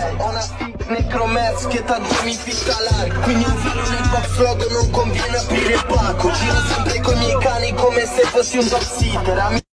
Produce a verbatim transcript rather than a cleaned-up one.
Ho una stick necromerz che tanto mi ficca like. Quindi un filo nel box logo non conviene aprire il pacco. Giro sempre coi miei cani come se fossi un dog sitter.